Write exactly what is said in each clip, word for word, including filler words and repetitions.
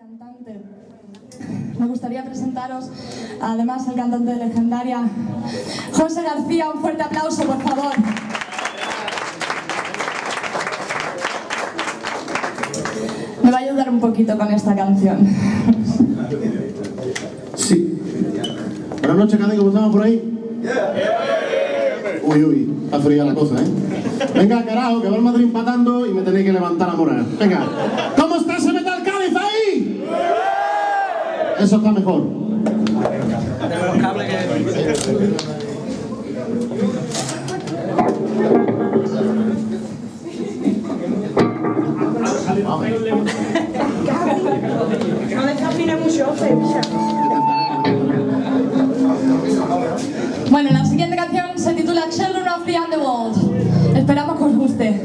cantante. Me gustaría presentaros además al cantante de Legendaria, José García. Un fuerte aplauso, por favor. Me va a ayudar un poquito con esta canción. Sí. Buenas noches, Cádiz, ¿cómo estamos por ahí? Uy, uy, está fría la cosa, ¿eh? Venga, carajo, que va el Madrid empatando y me tenéis que levantar la moral. Venga, ¿cómo está ese Metal Cádiz ahí? Eso está mejor. Tenemos cable que... No desafine mucho, Bueno, la siguiente canción se titula Children of the Underworld. Esperamos que os guste.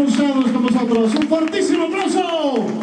pulsados con vosotros. ¡Un fortísimo aplauso!